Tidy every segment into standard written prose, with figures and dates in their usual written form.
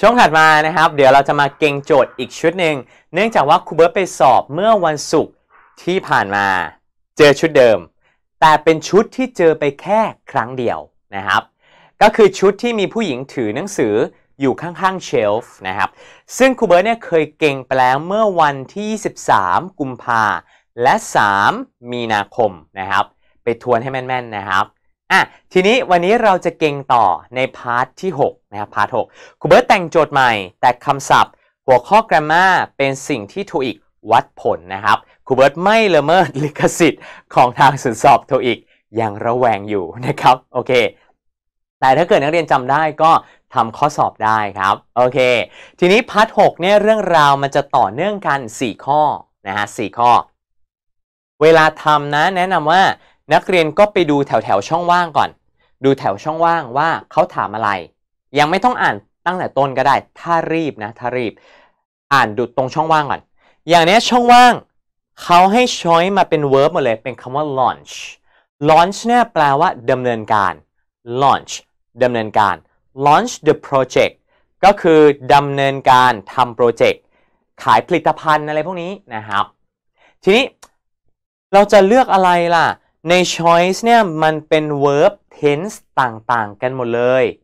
ช่วงถัดมานะครับเดี๋ยวเราจะมาเก่งโจทย์อีกชุดหนึ่งเนื่องจากว่าครูเบิร์ตไปสอบเมื่อวันศุกร์ที่ผ่านมาเจอชุดเดิมแต่เป็นชุดที่เจอไปแค่ครั้งเดียวนะครับก็คือชุดที่มีผู้หญิงถือหนังสืออยู่ข้างๆเชลฟ์นะครับซึ่งครูเบิร์ตเนี่ยเคยเก่งไปแล้วเมื่อวันที่23กุมภาและ3มีนาคมนะครับไปทวนให้แม่นๆนะครับทีนี้วันนี้เราจะเก่งต่อในพาร์ทที่6นะครับพาร์ท6ครูเบิร์ตแต่งโจทย์ใหม่แต่คำศัพท์หัวข้อ grammar เป็นสิ่งที่โทอีกวัดผลนะครับครูเบิร์ตไม่ละเมิดลิขสิทธิ์ของทางศูนย์สอบโทอีกยังระแวงอยู่นะครับโอเคแต่ถ้าเกิดนักเรียนจำได้ก็ทำข้อสอบได้ครับโอเคทีนี้พาร์ท6เนี่ยเรื่องราวมันจะต่อเนื่องกัน4ข้อนะฮะ4ข้อเวลาทำนะแนะนำว่านักเรียนก็ไปดูแถวช่องว่างก่อนดูแถวช่องว่างว่าเขาถามอะไรยังไม่ต้องอ่านตั้งแต่ต้นก็ได้ถ้ารีบนะถ้ารีบอ่านดูตรงช่องว่างก่อนอย่างนี้ช่องว่างเขาให้ choice มาเป็น verb หมดเลยเป็นคำว่า launch launch เนี่ยแปลว่าดำเนินการ launch ดำเนินการ launch the project ก็คือดำเนินการทำโปรเจกต์ขายผลิตภัณฑ์อะไรพวกนี้นะครับทีนี้เราจะเลือกอะไรล่ะใน choice เนี่ยมันเป็น verb tense ต่างๆกันหมดเลย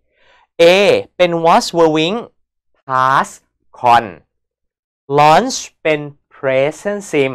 A เป็น was were-ing past con launch เป็น present sim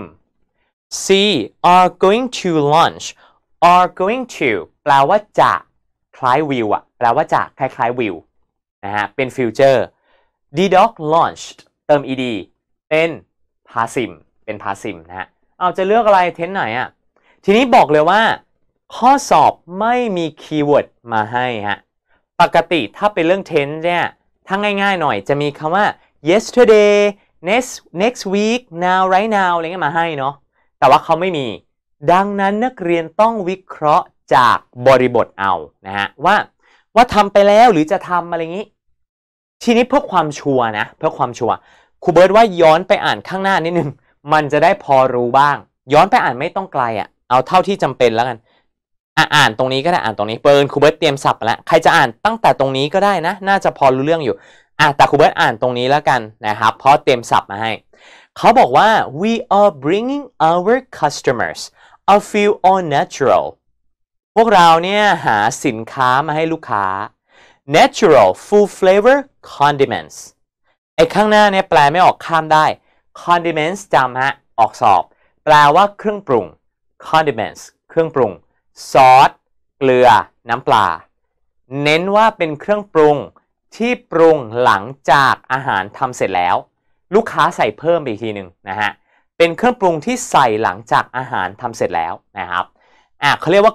C are going to launch are going to แปลว่าจะคล้าย will แปลว่าจะคล้ายๆ will นะฮะเป็น future the dog launched เติม ed เป็น passive เป็น passive นะฮะเอาจะเลือกอะไร tense ไหนทีนี้บอกเลยว่าข้อสอบไม่มีคีย์เวิร์ดมาให้ฮะปกติถ้าเป็นเรื่อง tense เนี่ยถ้าง่ายๆหน่อยจะมีคำว่า yesterday next week now right now อะไรเงี้ยมาให้เนาะแต่ว่าเขาไม่มีดังนั้นนักเรียนต้องวิเคราะห์จากบริบทเอานะฮะว่าทำไปแล้วหรือจะทำอะไรงี้ทีนี้เพื่อความชัวร์นะเพื่อความชัวร์ครูเบิร์ตว่าย้อนไปอ่านข้างหน้านิดนึงมันจะได้พอรู้บ้างย้อนไปอ่านไม่ต้องไกลเอาเท่าที่จำเป็นแล้วกันอ่านตรงนี้ก็ได้อ่านตรงนี้เปิดครูเบิร์ตเตรียมศัพท์แล้วใครจะอ่านตั้งแต่ตรงนี้ก็ได้นะน่าจะพอรู้เรื่องอยู่แต่ครูเบิร์ตอ่านตรงนี้แล้วกันนะครับเพราะเตรียมศัพท์มาให้เขาบอกว่า we are bringing our customers a few all natural พวกเราเนี่ยหาสินค้ามาให้ลูกค้า natural full flavor condiments ไอ้ข้างหน้าเนี่ยแปลไม่ออกข้ามได้ condiments จำฮะออกสอบแปลว่าเครื่องปรุง condiments เครื่องปรุงซอสเกลือน้ำปลาเน้นว่าเป็นเครื่องปรุงที่ปรุงหลังจากอาหารทำเสร็จแล้วลูกค้าใส่เพิ่มอีกทีหนึ่งนะฮะเป็นเครื่องปรุงที่ใส่หลังจากอาหารทำเสร็จแล้วนะครับเขาเรียกว่า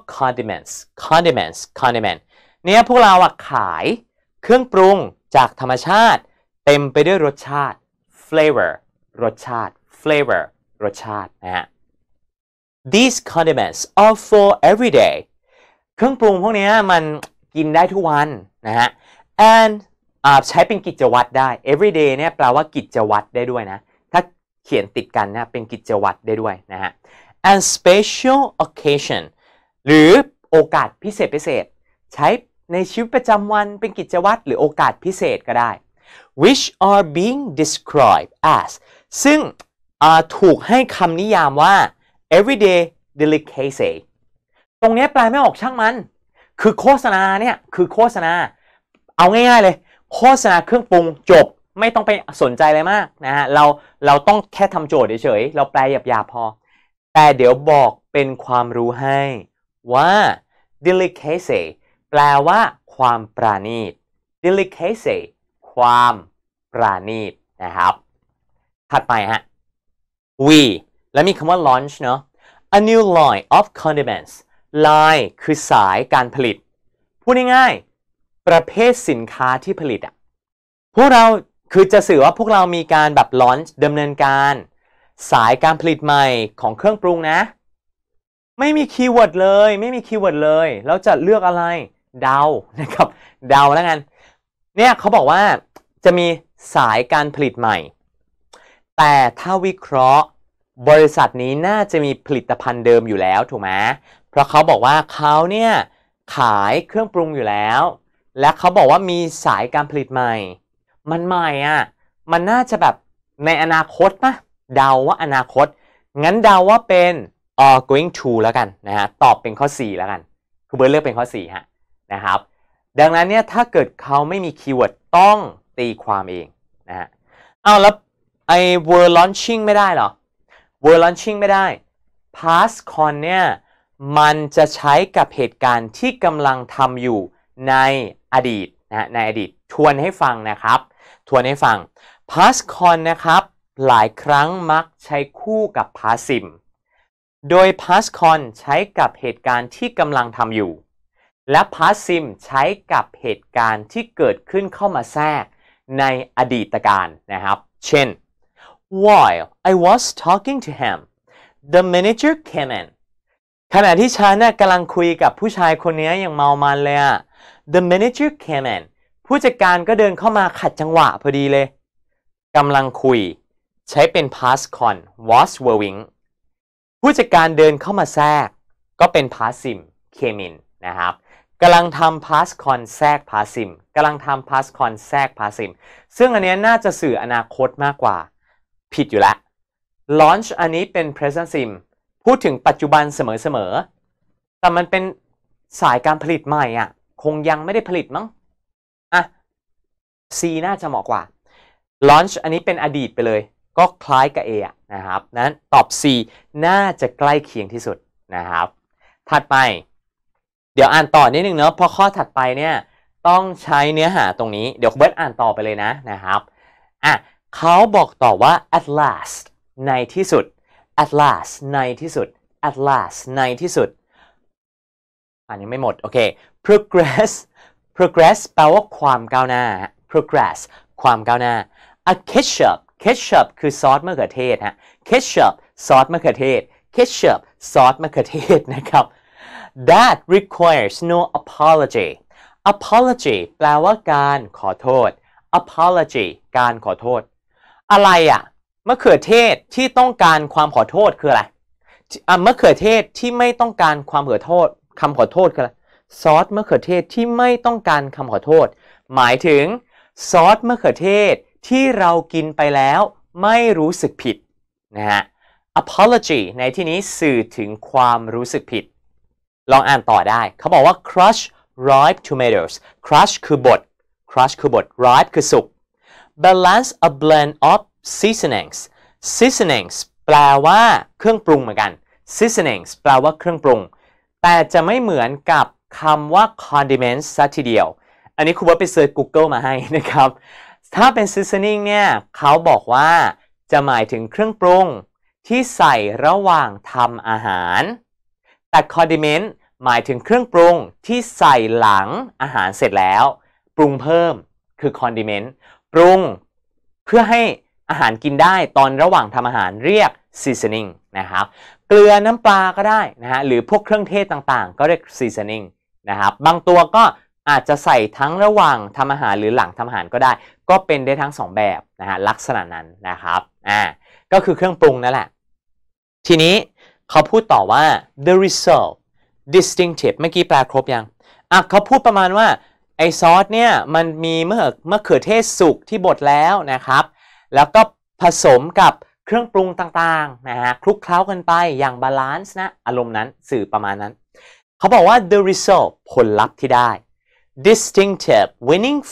condiment เนี่ยพวกเราขายเครื่องปรุงจากธรรมชาติเต็มไปด้วยรสชาติ flavor รสชาติ flavor รสชาตินะฮะ These condiments are for every day เครื่องปรุงพวกนี้มันกินได้ทุกวันนะฮะ and ใช้เป็นกิจวัตรได้ everyday เนี่ยแปลว่ากิจวัตรได้ด้วยนะถ้าเขียนติดกันนะเป็นกิจวัตรได้ด้วยนะฮะ and special occasion หรือโอกาสพิเศษใช้ในชีวิตประจำวันเป็นกิจวัตรหรือโอกาสพิเศษก็ได้ which are being described as ซึ่งถูกให้คำนิยามว่า everyday delicacy ตรงนี้แปลไม่ออกช่างมันคือโฆษณาเนี่ยคือโฆษณาเอาง่ายๆเลยโฆษณาเครื่องปรุงจบไม่ต้องไปสนใจอะไรมากนะฮะเราต้องแค่ทำโจทย์เฉยๆเราแปลหยาบๆพอแต่เดี๋ยวบอกเป็นความรู้ให้ว่า delicacy แปลว่าความปราณีต delicacy ความปราณีตนะครับถัดไปฮะ we แล้วมีคำว่า launch เนาะ a new line of condiments line คือสายการผลิตพูดง่ายๆประเภทสินค้าที่ผลิตพวกเราคือจะสื่อว่าพวกเรามีการแบบ launch ดำเนินการสายการผลิตใหม่ของเครื่องปรุงนะไม่มีคีย์เวิร์ดเลยแล้วจะเลือกอะไรเดานะครับเดาแล้วกันเนี่ยเขาบอกว่าจะมีสายการผลิตใหม่แต่ถ้าวิเคราะห์บริษัทนี้น่าจะมีผลิตภัณฑ์เดิมอยู่แล้วถูกไหมเพราะเขาบอกว่าเขาเนี่ยขายเครื่องปรุงอยู่แล้วและเขาบอกว่ามีสายการผลิตใหม่มันใหม่อ่ะมันน่าจะแบบในอนาคตปะเดาว่าอนาคตงั้นเดาว่าเป็น are going to แล้วกันนะฮะตอบเป็นข้อ 4 แล้วกันครูเบิร์ตเลือกเป็นข้อ 4 ฮะนะครับดังนั้นเนี่ยถ้าเกิดเขาไม่มีคีย์เวิร์ดต้องตีความเองนะฮะเอาแล้วไอ้ were launching ไม่ได้เหรอ were launching ไม่ได้ past con เนี่ยมันจะใช้กับเหตุการณ์ที่กำลังทำอยู่ในอดีตนะในอดีตทวนให้ฟังนะครับทวนให้ฟัง past con นะครับหลายครั้งมักใช้คู่กับ past sim โดย past con ใช้กับเหตุการณ์ที่กำลังทำอยู่และ past sim ใช้กับเหตุการณ์ที่เกิดขึ้นเข้ามาแทรกในอดีตการนะครับเช่น while I was talking to him the manager came in ขณะที่ฉันกำลังคุยกับผู้ชายคนนี้อย่างเมามันเลยอะ the manager came in ผู้จัดการก็เดินเข้ามาขัดจังหวะพอดีเลยกำลังคุยใช้เป็น past con was were ผู้จัดการเดินเข้ามาแทรกก็เป็น past sim came in นะครับกำลังทำ past con แทรก past sim กำลังทำ past con แทรก past sim ซึ่งอันนี้น่าจะสื่ออนาคตมากกว่าผิดอยู่แล้ว launch อันนี้เป็น present sim พูดถึงปัจจุบันเสมอๆแต่มันเป็นสายการผลิตใหม่อ่ะคงยังไม่ได้ผลิตมั้งอ่ะ C น่าจะเหมาะกว่า launch อันนี้เป็นอดีตไปเลยก็คล้ายกับ A นะครับนั้นตอบ C น่าจะใกล้เคียงที่สุดนะครับถัดไปเดี๋ยวอ่านต่อนิดนึงเนอะเพราะข้อถัดไปเนี่ยต้องใช้เนื้อหาตรงนี้เดี๋ยวเบิร์ตอ่านต่อไปเลยนะครับอ่ะเขาบอกต่อว่า at last ในที่สุด at last ในที่สุด at last ในที่สุดอันนี้ไม่หมดโอเค progress แปลว่าความก้าวหน้า progress ความก้าวหน้า a ketchup คือซอสมะเขือเทศฮะ ketchup ซอสมะเขือเทศ ketchup ซอสมะเขือเทศนะครับ that requires no apology แปลว่าการขอโทษ apology การขอโทษอะไรอะมะเขือเทศที่ต้องการความขอโทษคืออะไรมะเขือเทศที่ไม่ต้องการความขอโทษคำขอโทษคืออะไรซอสมะเขือเทศที่ไม่ต้องการคำขอโทษหมายถึงซอสมะเขือเทศที่เรากินไปแล้วไม่รู้สึกผิดนะฮะ apology ในที่นี้สื่อถึงความรู้สึกผิดลองอ่านต่อได้เขาบอกว่า crush ripe tomatoes crush คือบด ripe คือสุก balance a blend of seasonings แปลว่าเครื่องปรุงเหมือนกัน seasonings แปลว่าเครื่องปรุงแต่จะไม่เหมือนกับคำว่า condiments ซะทีเดียวอันนี้ครูว่าไปเซิร์ช Google มาให้นะครับถ้าเป็น seasoning เนี่ยเขาบอกว่าจะหมายถึงเครื่องปรุงที่ใส่ระหว่างทำอาหารแต่ condiment หมายถึงเครื่องปรุงที่ใส่หลังอาหารเสร็จแล้วปรุงเพิ่มคือ condiment ปรุงเพื่อให้อาหารกินได้ตอนระหว่างทำอาหารเรียก seasoning นะครับเกลือน้ำปลาก็ได้นะฮะหรือพวกเครื่องเทศต่างๆก็เรียก seasoning นะครับบางตัวก็อาจจะใส่ทั้งระหว่างทำอาหารหรือหลังทำอาหารก็ได้ก็เป็นได้ทั้ง2แบบนะฮะลักษณะนั้นนะครับก็คือเครื่องปรุงนั่นแหละทีนี้เขาพูดต่อว่า the result distinctive เมื่อกี้แปลครบยังเขาพูดประมาณว่าไอซอสเนี่ยมันมีมะเขือเทศสุกที่บดแล้วนะครับแล้วก็ผสมกับเครื่องปรุงต่างๆนะฮะคลุกเคล้ากันไปอย่างบาลานซ์นะอารมณ์นั้นสื่อประมาณนั้นเขาบอกว่า the result ผลลัพธ์ที่ได้ distinctive winning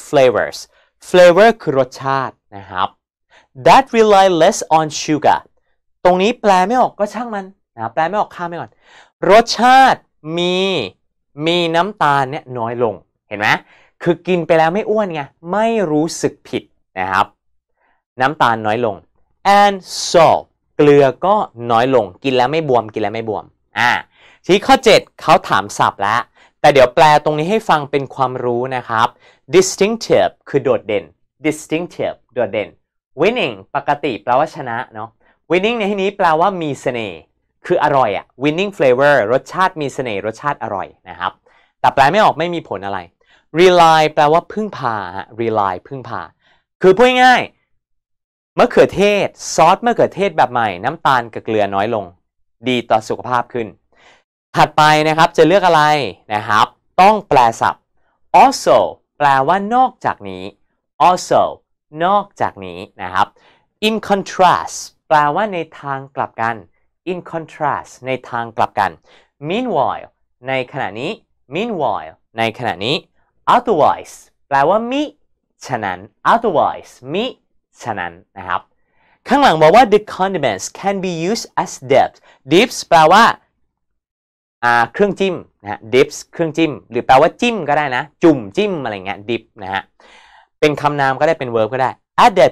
flavor คือรสชาตินะครับ that rely less on sugar ตรงนี้แปลไม่ออกก็ช่างมันนะแปลไม่ออกข้ามไปก่อนรสชาติมีน้ำตาลเนี่ยน้อยลงเห็นไหมคือกินไปแล้วไม่อ้วนไงไม่รู้สึกผิดนะครับน้ำตาลน้อยลง and salt เกลือก็น้อยลงกินแล้วไม่บวมทีข้อ 7เขาถามศัพท์แล้วแต่เดี๋ยวแปลตรงนี้ให้ฟังเป็นความรู้นะครับ distinctive คือโดดเด่น distinctive โดดเด่น winning ปกติแปลว่าชนะเนาะ winning ในที่นี้แปลว่ามีเสน่ห์คืออร่อยwinning flavor รสชาติมีเสน่ห์รสชาติอร่อยนะครับแต่แปลไม่ออกไม่มีผลอะไร rely แปลว่าพึ่งพาrely พึ่งพาคือพูดง่ายมะเขือเทศซอสมะเขือเทศแบบใหม่น้ำตาลกับเกลือน้อยลงดีต่อสุขภาพขึ้นถัดไปนะครับจะเลือกอะไรนะครับต้องแปลศัพท์ also แปลว่านอกจากนี้ also นอกจากนี้นะครับ in contrast แปลว่าในทางกลับกัน in contrast ในทางกลับกัน meanwhile ในขณะนี้ meanwhile ในขณะนี้ otherwise แปลว่ามิฉะนั้น otherwise มิฉะนั้นนะครับข้างหลังบอกว่า the condiments can be used as dips แปลว่าเครื่องจิ้มนะฮะ dips เครื่องจิ้มหรือแปลว่าจิ้มก็ได้นะจุ่มจิ้มอะไรเงี้ย dip นะฮะเป็นคำนามก็ได้เป็น verb ก็ได้ added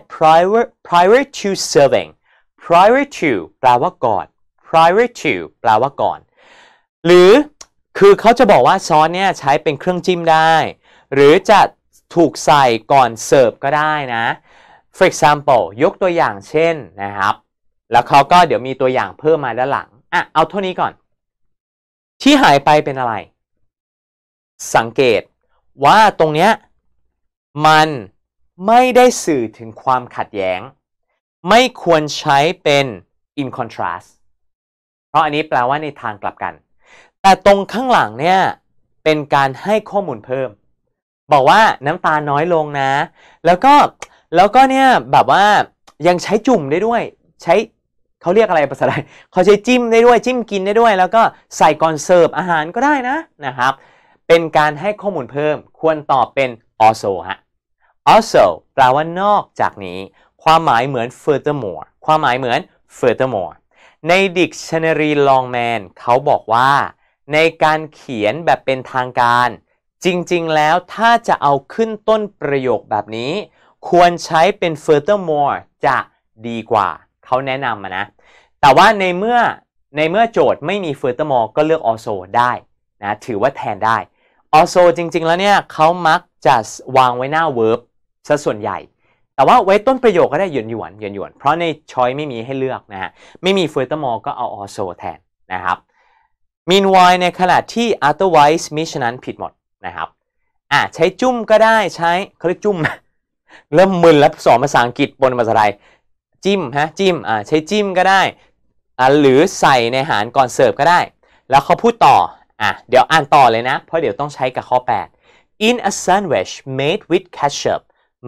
prior to serving prior to แปลว่าก่อน prior to แปลว่าก่อนหรือคือเขาจะบอกว่าซอสเนี่ยใช้เป็นเครื่องจิ้มได้หรือจะถูกใส่ก่อนเสิร์ฟก็ได้นะ for example ยกตัวอย่างเช่นนะครับแล้วเขาก็เดี๋ยวมีตัวอย่างเพิ่มมาด้านหลังเอาเท่านี้ก่อนที่หายไปเป็นอะไรสังเกตว่าตรงเนี้ยมันไม่ได้สื่อถึงความขัดแย้งไม่ควรใช้เป็น in contrast เพราะอันนี้แปลว่าในทางกลับกันแต่ตรงข้างหลังเนี่ยเป็นการให้ข้อมูลเพิ่มบอกว่าน้ำตาลน้อยลงนะแล้วก็เนี่ยแบบว่ายังใช้จุ่มได้ด้วยใช้เขาเรียกอะไรภาษาไทยเขาใช้จิ้มได้ด้วยจิ้มกินได้ด้วยแล้วก็ใส่ก่อนเสิร์ฟอาหารก็ได้นะครับเป็นการให้ข้อมูลเพิ่มควรตอบเป็น also ฮะ also แปลว่านอกจากนี้ความหมายเหมือน furthermore ความหมายเหมือน furthermore ใน Dictionary Longman เขาบอกว่าในการเขียนแบบเป็นทางการจริงๆแล้วถ้าจะเอาขึ้นต้นประโยคแบบนี้ควรใช้เป็น furthermore จะดีกว่าเขาแนะนำนะแต่ว่าในเมื่อโจทย์ไม่มี furthermore ก็เลือก also ได้นะถือว่าแทนได้ also จริงๆแล้วเนี่ยเขามักจะวางไว้หน้า verb ซะส่วนใหญ่แต่ว่าไว้ต้นประโยคก็ได้หยวนเพราะในช้อยไม่มีให้เลือกนะฮะไม่มี furthermore ก็เอา also แทนนะครับ meanwhile ในขณะที่ otherwise มิฉะนั้นผิดหมดนะครับใช้จุ่มก็ได้ใช้เขาเรียกจุ่มเริ่มมึนแล้วสอนภาษาอังกฤษบนภาษาไทยจิ้มจิ้มใช้จิ้มก็ได้หรือใส่ในอาหารก่อนเสิร์ฟก็ได้แล้วเขาพูดต่อเดี๋ยวอ่านต่อเลยนะเพราะเดี๋ยวต้องใช้กับข้อ8 in a sandwich made with ketchup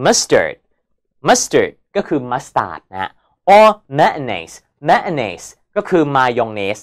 mustard ก็คือ mustard นะฮะ or mayonnaise ก็คือ mayonnaise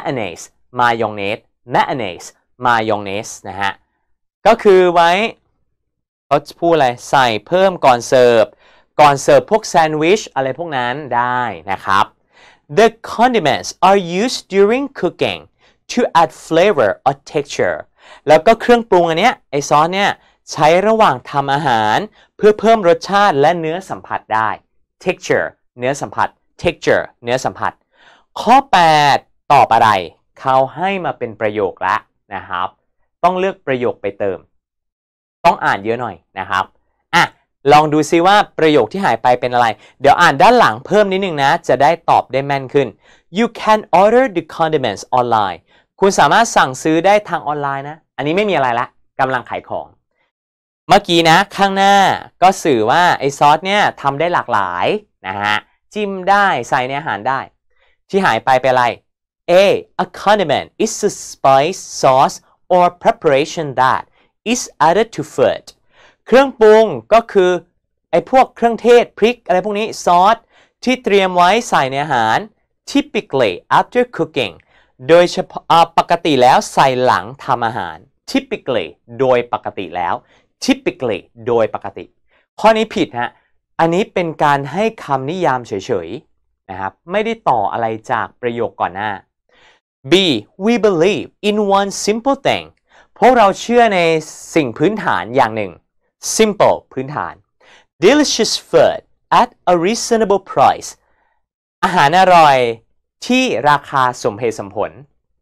นะฮะก็คือไว้เขาพูดอะไรใส่เพิ่มก่อนเสิร์ฟพวกแซนด์วิชอะไรพวกนั้นได้นะครับ The condiments are used during cooking to add flavor or texture แล้วก็เครื่องปรุงอันเนี้ยไอซอสเนี่ยใช้ระหว่างทำอาหารเพื่อเพิ่มรสชาติและเนื้อสัมผัสได้ texture เนื้อสัมผัส texture เนื้อสัมผัสข้อ8ตอบอะไรเขาให้มาเป็นประโยคละนะครับต้องเลือกประโยคไปเติมต้องอ่านเยอะหน่อยนะครับลองดูซิว่าประโยคที่หายไปเป็นอะไรเดี๋ยวอ่านด้านหลังเพิ่มนิดนึงนะจะได้ตอบได้แม่นขึ้น You can order the condiments online คุณสามารถสั่งซื้อได้ทางออนไลน์นะอันนี้ไม่มีอะไรละกำลังขายของเมื่อกี้นะข้างหน้าก็สื่อว่าไอซอสเนี่ยทำได้หลากหลายนะฮะจิ้มได้ใส่ในอาหารได้ที่หายไปเป็นอะไร A condiment is a spice sauce or preparation that is added to food เครื่องปรุงก็คือไอพวกเครื่องเทศพริกอะไรพวกนี้ซอสที่เตรียมไว้ใส่ในอาหาร typically after cooking โดยเฉพาะปกติแล้วใส่หลังทำอาหาร typically โดยปกติแล้ว typically โดยปกติข้อนี้ผิดฮะอันนี้เป็นการให้คำนิยามเฉยๆนะครับไม่ได้ต่ออะไรจากประโยคก่อนหน้า B we believe in one simple thing พวกเราเชื่อในสิ่งพื้นฐานอย่างหนึ่ง simple พื้นฐาน delicious food at a reasonable price อาหารอร่อยที่ราคาสมเหตุสมผล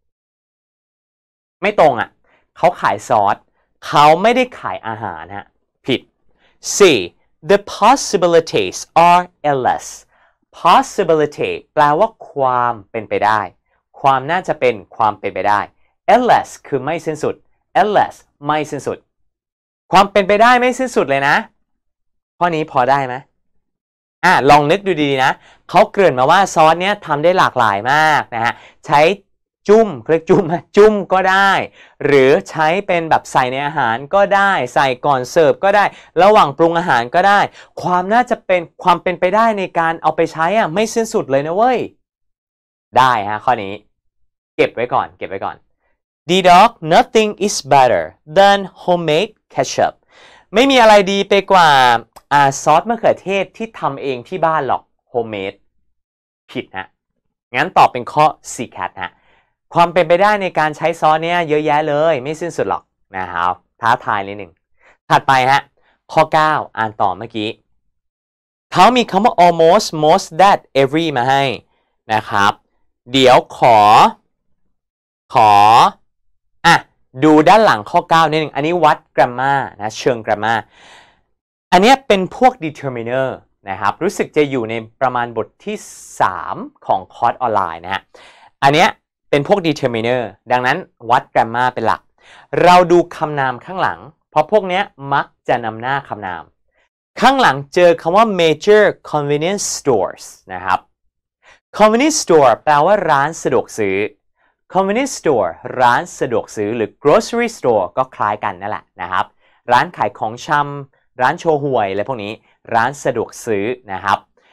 ไม่ตรงเขาขายซอสเขาไม่ได้ขายอาหารฮะผิด C the possibilities are endless possibility แปลว่าความเป็นไปได้ความน่าจะเป็นความเป็นไปได้ endless คือไม่สิ้นสุด endless ไม่สิ้นสุดความเป็นไปได้ไม่สิ้นสุดเลยนะข้อนี้พอได้ไหมลองนึกดูดีๆนะเขาเกริ่นมาว่าซอสเนี้ยทำได้หลากหลายมากนะฮะใช้จุ่มเรียกจุ่มก็ได้หรือใช้เป็นแบบใส่ในอาหารก็ได้ใส่ก่อนเสิร์ฟก็ได้ระหว่างปรุงอาหารก็ได้ความเป็นไปได้ในการเอาไปใช้ไม่สิ้นสุดเลยนะเว้ยได้ฮะข้อนี้เก็บไว้ก่อนD-Dog nothing is better than homemade ketchup ไม่มีอะไรดีไปกว่าซอสมะเขือเทศที่ทำเองที่บ้านหรอก homemade ผิดฮะงั้นตอบเป็นข้อ C cat ฮะความเป็นไปได้ในการใช้ซอสเนี้ยเยอะแยะเลยไม่สิ้นสุดหรอกนะครับท้าทายนิดหนึ่งถัดไปฮะข้อ 9 อ่านต่อเมื่อกี้เขามีคำว่า almost most that every มาให้นะครับเดี๋ยวขอดูด้านหลังข้อ 9 นิดหนึ่งอันนี้วัด grammar นะเชิง grammar อันนี้เป็นพวก determiner นะครับรู้สึกจะอยู่ในประมาณบทที่ 3 ของคอร์สออนไลน์นะฮะอันนี้เป็นพวก determiner ดังนั้นวัด grammar เป็นหลักเราดูคำนามข้างหลังเพราะพวกนี้มักจะนำหน้าคำนามข้างหลังเจอคำว่า major convenience stores นะครับ convenience store แปลว่าร้านสะดวกซื้อ convenience store ร้านสะดวกซื้อหรือ grocery store ก็คล้ายกันนั่นแหละนะครับร้านขายของชำร้านโชห่วยอะไรพวกนี้ร้านสะดวกซื้อนะครับ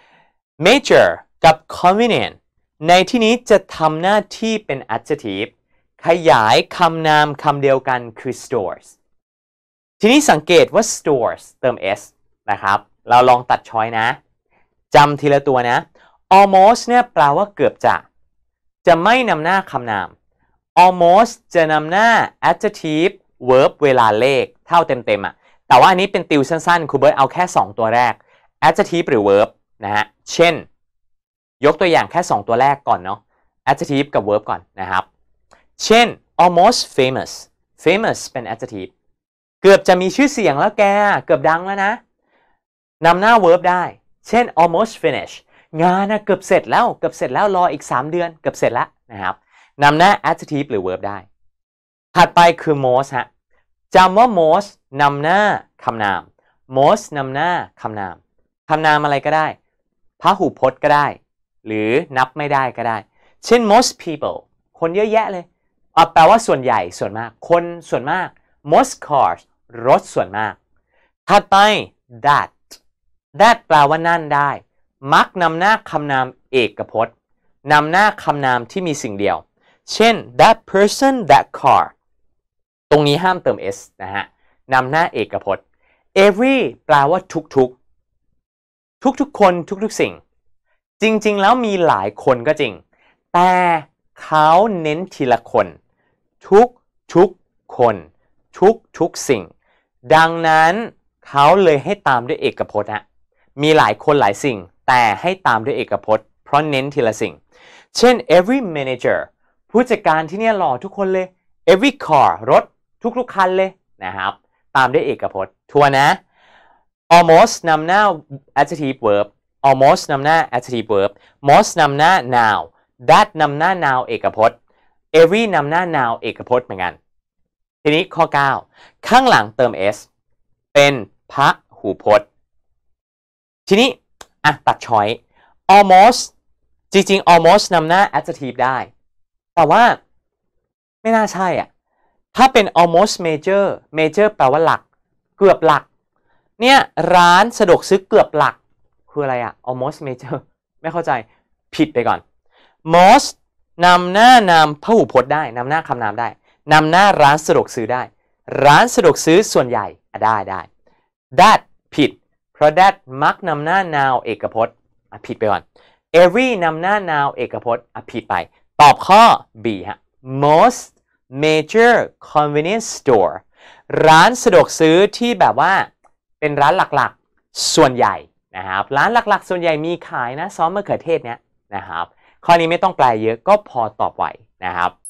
major กับ convenient ในที่นี้จะทำหน้าที่เป็น adjective ขยายคำนามคำเดียวกันคือ stores ทีนี้สังเกตว่า stores เติม s นะครับเราลองตัดช้อยนะจำทีละตัวนะ almost เนี่ยแปลว่าเกือบจะไม่นำหน้าคำนาม almost จะนำหน้า adjective verb เวลาเลขเท่าเต็มแต่ว่าอันนี้เป็นติวสั้นๆครูเบิร์ตเอาแค่2ตัวแรก adjective หรือ verb นะฮะเช่นยกตัวอย่างแค่2ตัวแรกก่อนเนาะ adjective กับ verb ก่อนนะครับเช่น almost famous เป็น adjective เกือบจะมีชื่อเสียงแล้วแกเกือบดังแล้วนะนำหน้า verb ได้เช่น almost finish งานเกือบเสร็จแล้วรออีก3เดือนเกือบเสร็จแล้วนะครับนำหน้า adjective หรือ verb ได้ถัดไปคือ most ฮะจำว่า most นำหน้าคำนาม most นำหน้าคำนามอะไรก็ได้พหูพจน์ก็ได้หรือนับไม่ได้ก็ได้เช่น most people คนเยอะแยะเลยแปลว่าส่วนใหญ่ส่วนมากคนส่วนมาก most cars รถส่วนมากถัดไป that แปลว่านั่นได้มักนำหน้าคำนามเอกพจน์นำหน้าคำนามที่มีสิ่งเดียวเช่น that person that car ตรงนี้ห้ามเติม s นะฮะนำหน้าเอกพจน์ every แปลว่าทุกคนทุกสิ่งจริงๆแล้วมีหลายคนก็จริงแต่เขาเน้นทีละคนทุกคนทุกสิ่งดังนั้นเขาเลยให้ตามด้วยเอกพจน์มีหลายคนหลายสิ่งแต่ให้ตามด้วยเอกพจน์เพราะเน้นทีละสิ่งเช่น every manager ผู้จัดการที่เนี่ยหล่อทุกคนเลย every car รถทุกคันเลยนะครับตามด้วยเอกพจน์ทวนนะ almost นำหน้า adjective verb almost นำหน้า adjective verb most นำหน้า noun that นำหน้า noun เอกพจน์ every นำหน้า noun เอกพจน์เหมือนกันทีนี้ข้อ 9 ข้างหลังเติม s เป็นพหูพจน์ทีนี้ตัดช้อย almost จริงๆ almost นำหน้า adjective ได้แต่ว่าไม่น่าใช่ถ้าเป็น almost major แปลว่าหลักเกือบหลักเนี่ยร้านสะดวกซื้อเกือบหลักคืออะไรalmost major ไม่เข้าใจผิดไปก่อน most นำหน้านามพหูพจน์ได้นำหน้าคำนามได้นำหน้าร้านสะดวกซื้อได้ร้านสะดวกซื้อส่วนใหญ่ได้ that ผิดเพราะ that มักนำหน้า noun เอกพจน์ผิดไปก่อน every นำหน้า noun เอกพจน์ผิดไปตอบข้อ B ฮะ most major convenience store ร้านสะดวกซื้อที่แบบว่าเป็นร้านหลักๆส่วนใหญ่นะครับร้านหลักๆส่วนใหญ่มีขายนะซอสมะเขือเทศเนี้ยนะครับข้อนี้ไม่ต้องแปลเยอะก็พอตอบไหวนะครับ